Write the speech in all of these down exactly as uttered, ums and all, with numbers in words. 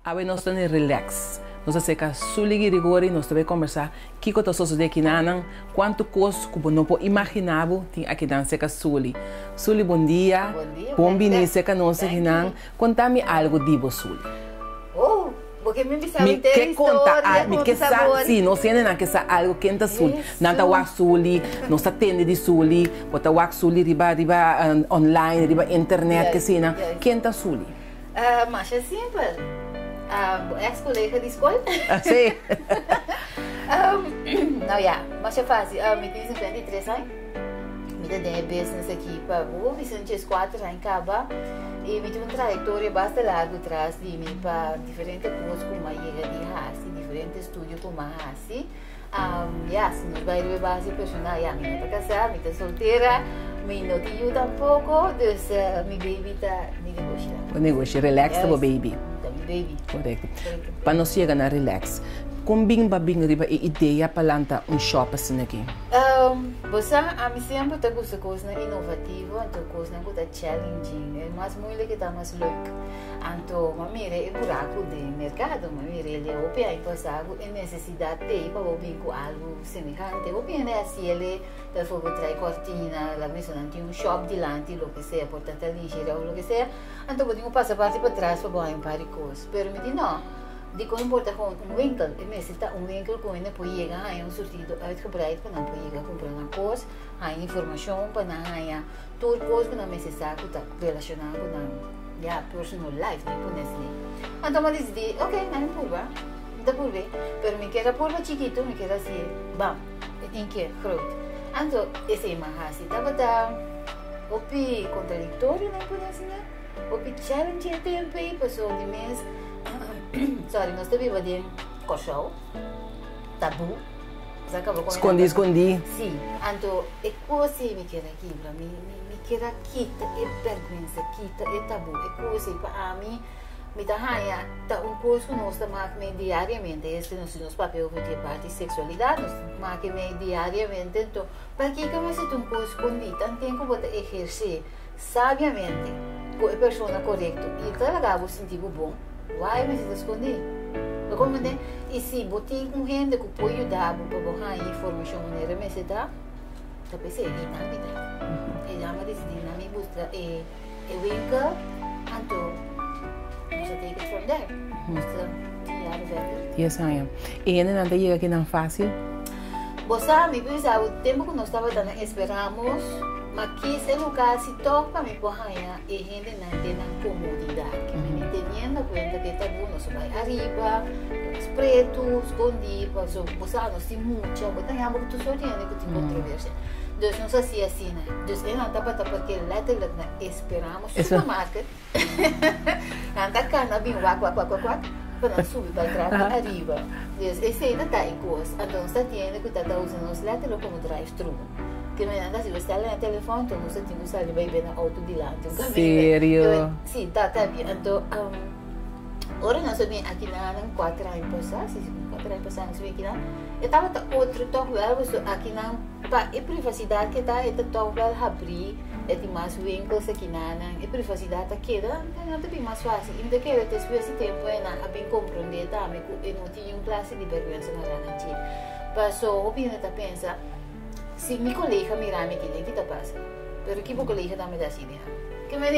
Ave nós estamos relax. Nós estamos sulig rigori, nós estamos conversar que que nós de aqui nanan, quanto coisa que não pode imaginar, tem aqui dan seca suli. Suli, bom dia. Bom dia. Bom dia, seca nós aqui nan. Conta-me algo dibo suli. Oh, porque me bisa Me que conta, ah, me como que sa, sabor. sim, nós temos na que sa algo que enta suli. Nanta wak suli, nós atende de suli, bota wak suli riba riba um, online, riba internet Yes, que sina. yes. Que enta suli? Ah, mas é simples. Ah, ex-colega de escola. Ah, sim. um, não, já, mas é fácil. Ah, me tenho cinquenta e três anos. Me tenho business aqui para o Vicente quatro anos acaba. E me tenho uma trajetória bastante larga atrás de mim para diferentes coisas como a Iega de Hassi, diferentes estúdios como a Hassi. Um, ja, se nos vai ver base personal, ja, me está casada, me está solteira, me não tenho tampouco, dus uh, mi baby está me negociando. O negócio, relax, yes. Baby. Tá, mi baby. Correto. Para nós chegar na relax, como bem babing riba e ideia para lançar um shop assim aqui? Um, você a mim sempre tá gosta coisa inovativa, então coisa que tá challenging, é mais muito que tá mais louco. Então, mamire é buraco de mercado, mamire ele é o que é passado é necessidade de para o bem com algo semelhante. O bem é assim ele da fogo trai cortina, lá mesmo não tem um shop de lante, lo que seja, portanto lingerie ou lo que seja. Então, eu tenho passa parte para trás para botar um par de coisas. Pero me diz não. De quando importa com um winkel, é mesmo está um winkel com ele pode chegar a um sortido uitgebreid para não pode chegar a comprar uma coisa, a informação para não a tudo coisa que não necessário está relacionado com a yeah, personal life, nem por nesse. Então eu decidi, ok, não é purva, não é purva, pero me quero purva chiquito, me quero assim, bam, tem que groot. Então esse é mais assim, estava da opi contraditório, nem por nesse, opi challenge é tempo aí, passou de mês. Sorry, nós também vamos coxão, tabu. Escondi, escondi. Sim, então é coisa me quer aqui para mim, me quer quita é vergonha, quita é tabu, é coisa para mim, me dá raia, tá um coisa que nós estamos diariamente, este não se nos papel que tem parte de sexualidade, nós estamos diariamente, então para que que você tem um coisa escondida, tem que botar exercer sabiamente com a pessoa correta e tá legal o sentido bom. Why me se esconder? Como né? E se botem com gente que pode ajudar para borrar informação maneira me se dá, tá pensei e na vida. E já me decidi na minha busca e e winkel, então você take it from there. Você tirar o velho. Yes, I am. E ainda não chega aqui não fácil. Você me pensa o tempo que nós estava dando esperamos. Mas que esse lugar se toca me porranha e gente não tem comodidade. Que me entendendo conta que tá bom, nós vai arriba, os pretos, escondidos, você não se mucha, você tem algo que tu só tem que te controvérsia. Então não sei se é assim, né? Então eu não estava porque letterlijk esperamos supermarket. Não tá cana bem wak wak wak wak para subir para trás arriba. Então esse ainda tá em coisa. Então você tem que tá usando os letterlijk como drive-thru. Que me anda, se você está no telefone, então você tem que usar ele bem na auto de lá. Sério? Sim, tá, tá bem. Então, agora nós vimos aqui na quatro anos passados, quatro anos passados nós vimos aqui na, eu estava outro toque, aqui na, para a privacidade que está, eu toque abrir, é de mais winkles aqui na, a privacidade aqui, não é bem mais fácil. E me quero ter esse tempo, é na, bem compreender também, que eu não tinha um classe de vergonha na gente. Passou, o que eu pensa. Se mi colega mirar me que tá passa, pero que o colega também dá assim, que me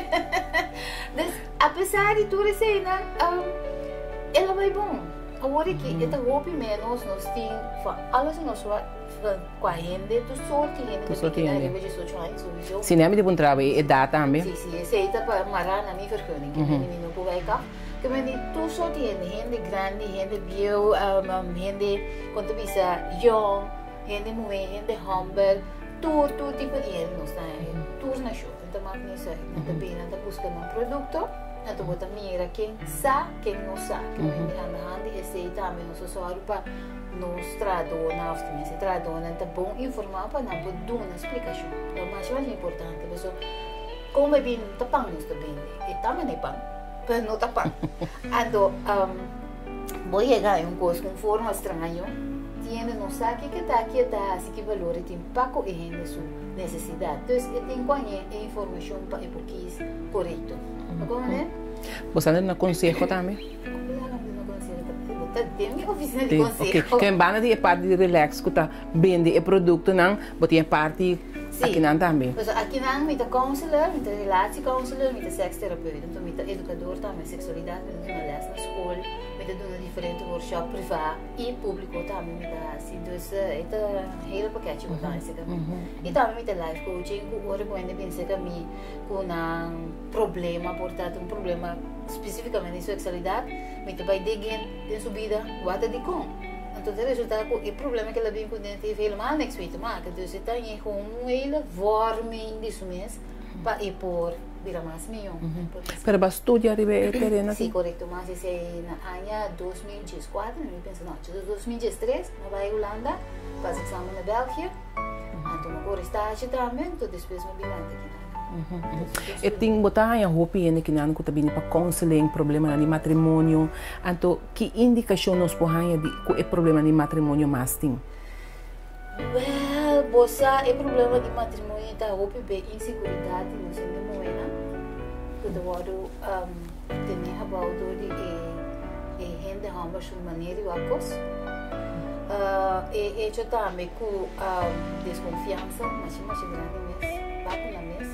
diz, apesar de tudo isso aí, um, ela vai bom. Agora que esta roupa menos nós tem, alles nós com a gente, tu só tem gente que tem que só trying, se nem me deu um trabalho, é dá também. Sim, sim, esse aí tá para marar na minha vergonha, que me não pode cá. Que me diz, tu só tem gente grande, gente bio, gente quanto bisa young. Gente mulher, gente humble, tudo, tudo tipo de gente não está aí, tudo na show. Então, mas nisso aí, então bem, então buscando um produto, então bota mira quem sabe, quem não sabe, que me anda anda e esse também não só para nos traduzir, na oficina se traduzir, então bom informar para não poder dar uma explicação. Então, mas mais importante, pessoal, como é bem, tá pão não está bem, e também é pão, mas não tá pão. Então, vou chegar em um coisa com forma estranha. Tiene não sabe que está aqui está assim que valor tem paco e rende sua necessidade. Então, tem que conhecer a informação para o que é correto. Agora, né? Você anda no conselho também? tem minha oficina de Sim, conselho. ok. Quem bana de parte de relax que tá vende o produto não, botem a parte aqui não também. Mas aqui não, me tá counselor, me tá relação counselor, me tá sex terapeuta, então me tá educador também, sexualidade, me tá dando les na escola, me tá dando diferentes workshop privado e público também me tá assim, então é tá hele pacote que tá nesse caminho. E também me tá life coaching, que agora quando pensa que me com um problema, portanto um problema especificamente em sexualidade, me tá vai digging em subida, guarda de com. Então, o resultado é o problema que ela vem com dentro e veio mal next week, mas que você está em com ele vorme disso mês para ir por virar mais milhão. Para para estudar e ver terreno. Sim, correto, mas esse é na ano dois mil e quatro, eu penso não, dois mil e três, eu vai à Holanda, faz exame na Bélgica, então agora estágio também, então depois eu vim aqui. Eu tenho que botar em roupa e que não está vindo para counseling, problema no matrimônio. Então, que indicação nós podemos de que é problema no matrimônio mais tem? Well, você é problema de matrimônio está roupa bem inseguridade no sentido moeda. Que do lado tem a about de é rende hamba sua maneira de acos. E é também com desconfiança, mas mas grande mesmo, vai na mesa.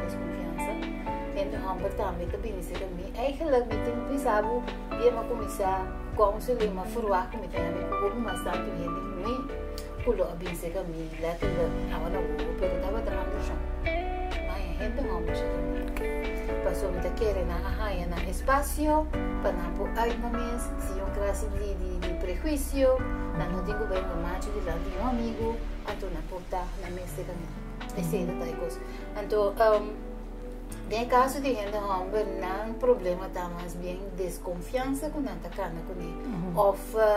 En hamper também também isso também eigenlijk met een pisabo via maar começar com o seu lema forward com tem a ver com como mais tanto gente muito pulo a bem se caminho lá que agora o pero estava trabalhando já mas gente hamper também passou muita querer na raia na espaço para não por aí na mesa se um classe de de, de prejuízo na não tenho bem no macho de lá de um amigo então na porta na mesa também esse é da coisa então em caso de gente hamper, não problema está mais bem desconfiança com tanta cana com ele. Ou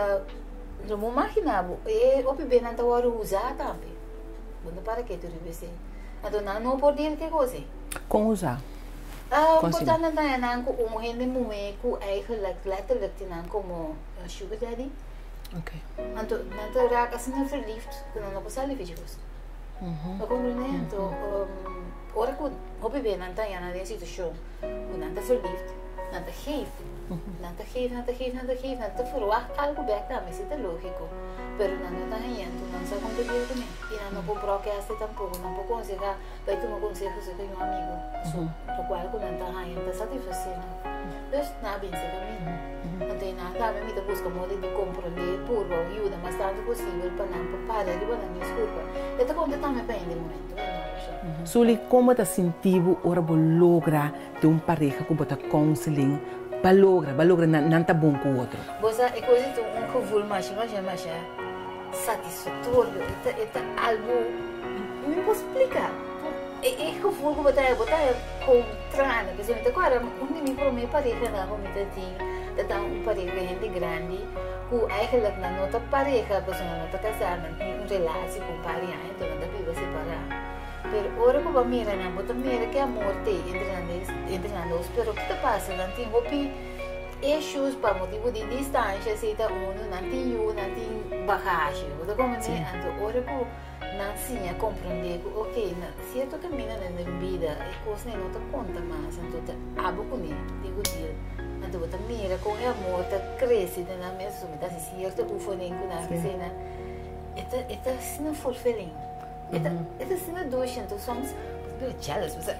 não imaginava, e o bebê não está a usar também. Quando para que tu revesse? Então não não pode ir que coisa. Com usar. Ah, portanto não é não com um gente muito eigenlijk letterlijk te não como sugar daddy. Ok. Então não te raak assim não verliefd, quando não passa ali vídeos. Mhm. Então compreende? Então ora que o bebê não está na situação, não está verliefd, não está geeft, não está geeft, não está geeft, não está geeft, não está verwacht algo back também, isso é lógico. Pero não está ganhando, não sabe como te viu também. E não pode broadcast tampouco, não pode conseguir, vai tomar conselho com um amigo, do qual não está ganhando, está satisfazendo. Então, não é bem se caminho. Não tem nada, também me busca modo de compreender, por ajuda, mas tanto possível para não parar de botar minha desculpa. Eu estou contando também para ele momento, não. Suli, como está sentindo ora para lograr de uma pareja que bota counseling para lograr, para lograr não está bom com o outro? Você é coisa de um cavalo mais, mais, mais satisfatório, é algo não posso explicar. É é cavalo que botar, botar com trana, pessoal. Então agora um de mim para minha pareja na como está tinha, está um pareja gente grande, que eigenlijk na nota pareja, pessoal na nota casada, não tem um relação com pareja, então não dá para separar. Pero ora que va mira na bota mira que amor te entre nós entre nós pero o que te passa não tem hopi issues para motivo de distância se tá um não tem eu não tem bagagem você como né então ora que não sim a compreender que ok na certo caminho na vida é coisa não te conta mais então tá abo com ele digo dia então bota mira com o amor tá cresce na mesma me tá certo o fonem com na cena eta eta se não for feliz. Это, это сильно дольше, то somos muito jealous, você.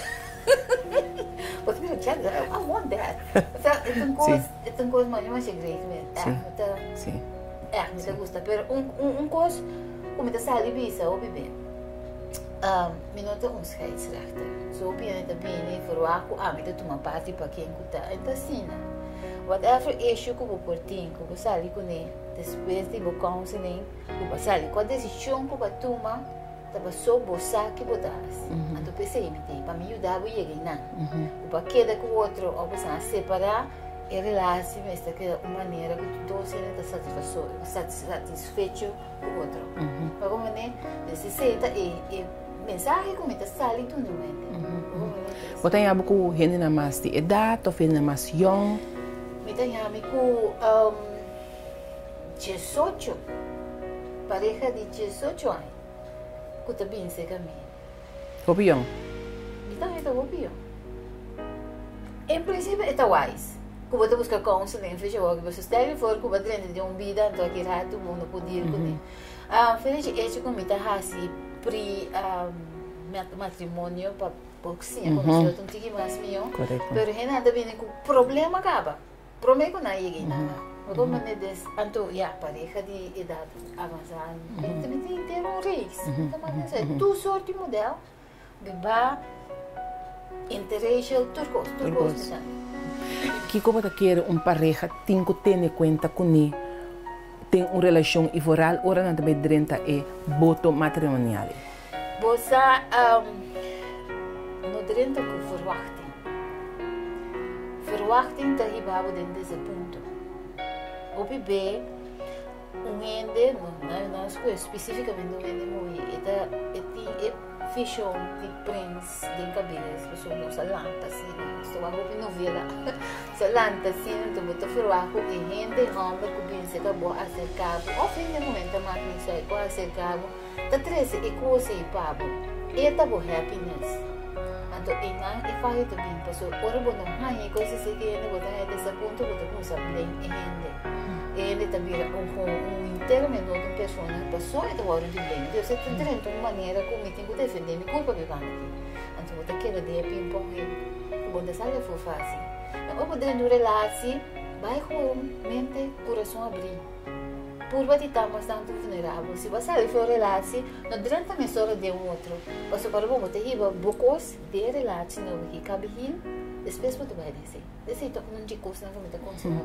Você muito jealous, I want that. É uma coisa, é uma coisa mais mais segredo mesmo. É, sim. É, me gusta, pero um um um coisa, como tá sali bisa, o bebê. Ah, me nota um scheidsrechter. Zo bem também, né, verwacht ah, me dá uma parte para quem cuta. Então assim, whatever issue que eu portinho, que eu sali com ele, depois de o counseling, eu sali com a decisão que eu tomar. Tava só você que botas. Então pensei, para me ajudar a chegar não. Para cada que o outro, ou para separar, é relação, esta que é uma maneira que tu dois está satisfeito com o outro. Para como né, necessita e mensagem como está saindo no momento. Você tem algo que gente na mais de idade ou gente na mais young? Me tem algo com dezoito, pareja de dezoito anos. Que também se caminha. Copião? Então, é copião. Em princípio, é wise. Cuba te busca counseling, ficha o que você está for Cuba dentro de um vida, então aqui rato mundo podia com ah, feliz é como tá assim pre matrimônio para pouco sim, como se eu não tinha mais meu, pero Renata vem com problema acaba, problema não é ninguém nada, mas como é des, então já pareja de idade avançada, também tem inteiro um reis, então mas é tu sorte modelo, beba interracial turcos, turcos que como te quer uma pareja tem que ter em conta com ele tem uma relação imoral ora não também drenta é voto matrimonial. Você um, no drenta com verwachting. Verwachting está hibabo dentro desse ponto. O bebê um ende não não escolhe especificamente um ende muito é é é fichão de prince de cabeça pessoa não se lanta assim estou a roupa novela se lanta assim então botar verwacho e ende homem que bem se acabou acercado ou fim de momento mais nem sei qual acercado tá três e coisa e pabo e tá bo happiness então e não e faz também pessoa ora bom não há coisa se que ele botar desse ponto botar com essa bem e ende ele também um um inteiramente outra pessoa passou e agora de bem Deus é tudo de uma maneira como me tenho que defender me culpa que vai aqui então vou ter que de ping pong e quando sai for fácil eu vou poder no relação vai com mente coração abrir por bater estamos tanto vulnerável se você sair for relação não durante a mesura de um outro você para bom ter riba bocos de relação não que cabe rir depois você vai descer descer então não de coisa não me consigo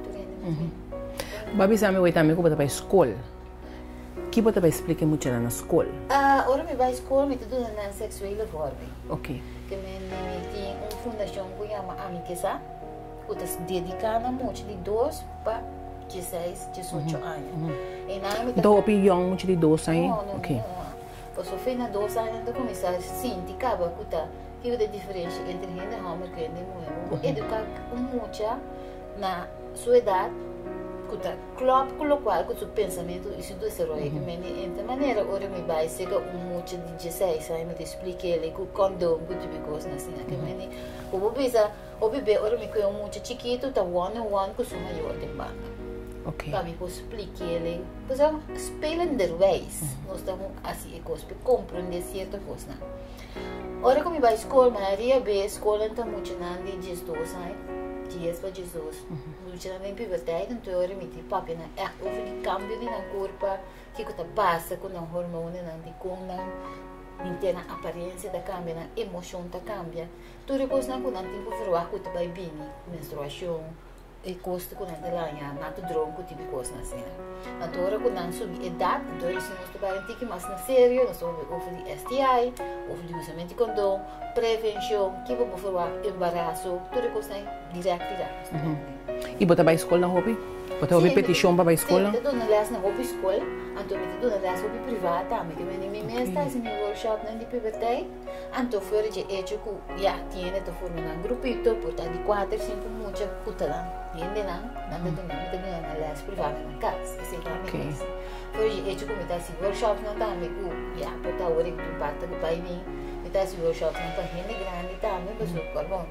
Babi sabe eu também que para a escola. Que você vai explicar muito na escola? Ah, ora me vai à escola me tudo na sexual forma. Ok. Que me me tem uma fundação que chama Amikesa, que está dedicada muito de dois para dezesseis, dezoito anos. E na me do opinião muito de dois anos. Não, não. Ok. Pois eu fui na dois anos então começar sim, de cabo que tá que a diferença entre gente e homem que é muito. Educar muito na sua idade kuta klop com o qual com o pensamento isso do ser herói que me de maneira ora me vai ser um muito de dezesseis aí me te explique ele com condom com tipo coisa assim que me o bebê o bebê ora me com um muito chiquito tá one on one com o maior de banda ok para me explique ele pois é spelenderwijs nós estamos assim é coisa para compreender certa coisa ora como vai escola Maria B escola então muito não de gestos aí dias para Jesus. Muito na minha pubertade, então eu me tipo papi na é houve de cambio na corpo que que passa com um hormônio na de com na interna aparência da cambia na emoção da cambia. Tudo coisa na com não tem que virar com o baby menstruação e custo com a lanha na tu droga com tipo coisa assim. Então ora com não subir idade, então isso nós trabalhamos tem que mais na sério, nós houve de S T I, houve de usamento de condom, prevenção, que vamos virar embaraço, tudo coisa direto direto. E você vai à escola na hobby? Você vai petição para a escola? Sim, eu estou na na hobby escola, então eu estou na hobby privada também, que me me me está em workshop na de pubertade, então fora de hecho que já tinha to formar um grupito, porta de quatro, cinco muita puta lá. Hindi na, nandito na, ito na na last privada na casa, kasi kami kasi. Fora de hecho que me está em workshop na também, que já porta o rig do parte do pai me, me está em workshop na para hindi grande também, mas o carbon.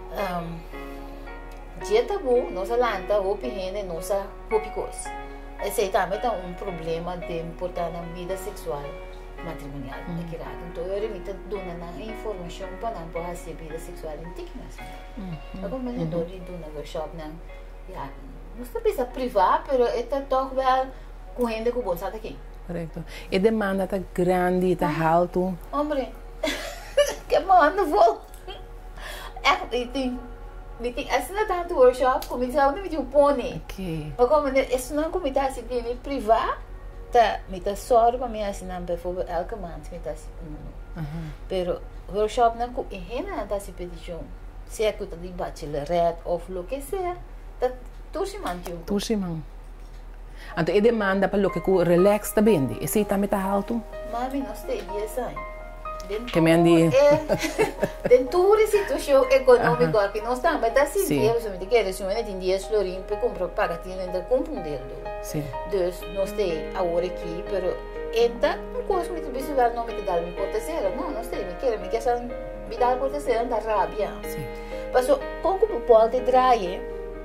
Dia tá bom, nossa lanta, roupa higiene, nossa roupa coisa. Esse também tá um problema de importar na vida sexual matrimonial, aqui lá. Então eu me dou na informação para não poder receber vida sexual íntima. Agora me dou de do na workshop na, já, não está precisa privar, pero é toch wel com gente que gosta aqui. Correto. E demanda tá grande, tá alto. Hombre, que mano vou. É, tem meeting assim na tanto workshop começar onde me deu pone ok mas como isso não como está assim me privar tá me tá só para me assinar para for elke maand me tá assim pero workshop não com e na tá se petição se é que tá de bachelorette ou lo que seja tá tudo se mantém tudo se mantém então e demanda para lo que com relax tá bem esse também tá alto mas não sei dia sai que me andi dentro da situação econômica aqui nós estamos mas assim eu só me quero se eu não tenho dias florim para comprar pagar tinha ainda compreender sim dus nós tem agora aqui pero ainda não coisa muito visual não me dá me cortesia não nós tem me quero me quero me dar cortesia da rábia sim passou pouco por pode draie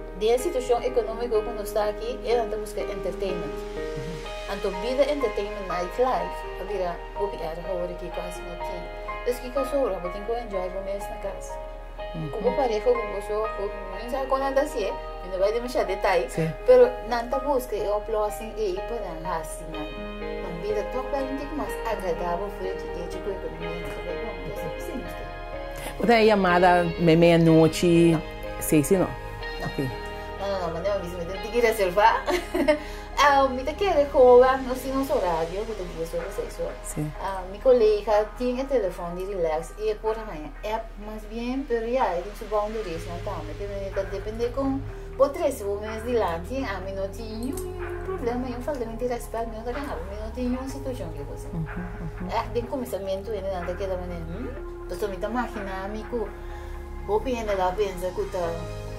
de situação econômica que nós está aqui, é anda buscar entertainment. Então, vida entertainment nightlife, a vira, o pior agora que quase não tem. Então, que caso eu vou ter que enjoy o mês na casa. Como pareja, como pessoa, não sabe quando anda assim, não vai deixar detalhes. Pero, nanta busca e oplossing e para assim, na vida toca um pouco mais agradável, foi de ter tipo economia, sabe? Você é chamada meia-noite, seis, não? Ok. Não, não, não, mas não, mesmo, tem que reservar. Ah, me te quer recordar, não sei nosso horário, que tem que ser seis horas. Sim. Ah, minha colega tinha telefone de relax e por amanhã é mais bem, pero já, ele se boundaries, não tá? Mas tem que depender com por três meses de lá, a mim não tinha um problema, eu falei de respeito, não tá ganhando, não tinha uma situação que você. É, de começamento ele não tá que da maneira, hum, então me tá imaginando, amigo, vou pensar lá, pensa que tá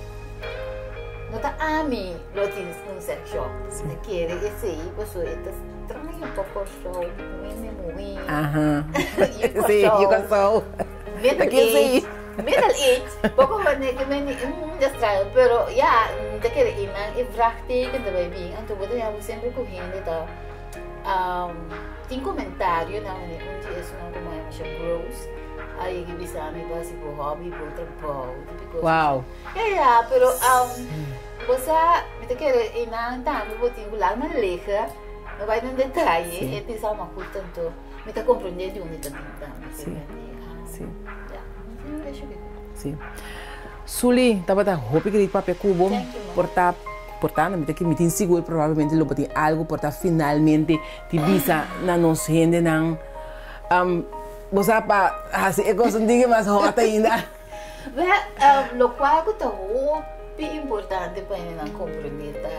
não tá a mim, lo tens num sex shop. Se quer esse aí, pessoa está estranho um pouco show, muito muito. Aham. Sim, eu gosto. Middle age, middle age. Pouco mais que me um estranho, pero já, te quer ir na e prática também bem. Então você já sempre correndo tá. Um, tem comentário na onde um dia isso não como é, chama Bros. Aí que bisa me base por hobby, por trabalho, tipo. Uau. É, é, pero um você me te quer ir na tá, eu vou te engolar uma letra, não vai no detalhe, é pensar uma coisa tanto, me te compreender de onde está tentando. Sim. Sim. Já, deixa eu ver. Sim. Suli, tava da roupa que papel cubo, portar portar, me te que me tin seguro provavelmente lo botin algo portar finalmente te visa na nos gente nan um você pa assim é coisa de mais hot ainda. Bem, lo qual que tá muito importante para ele não compreender tá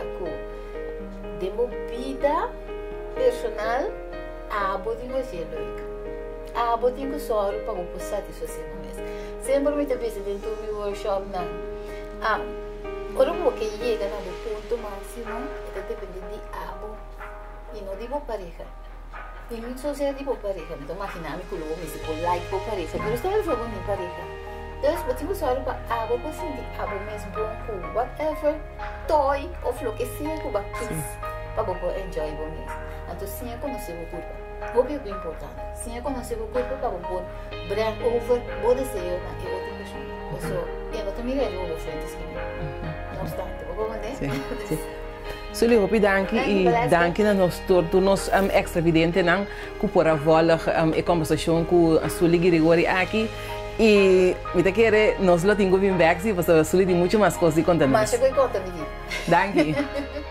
que de vida personal a botin você loica a botin que só para o satisfazer mesmo sempre me te visa dentro do workshop na ah ora porque chega no ponto máximo é depende de abo e não de pareja. E muito social de pareja, então imaginamos que o lobo me se por like por pareja, mas está el favor de pareja. Então, eu tenho só para abo para sentir abo mesmo com whatever toy ou lo que seja que vai quis para você enjoy o mês. Então, sim é conhecer o corpo. O que é importante? Sim é conhecer o corpo para você brand over o desejo na outra pessoa. Pessoa, eu não também vejo o frente esquina. Não obstante, vou mandar. Suli hopi danki e danki na nos turnos um, extra evidente nang ku por avolo um, e conversação com a Suli Grigori aqui e me te quere nos lo tengo bien back si você Suli tem muito mais coisas de contar. Mas chegou e conta, menina. Danki.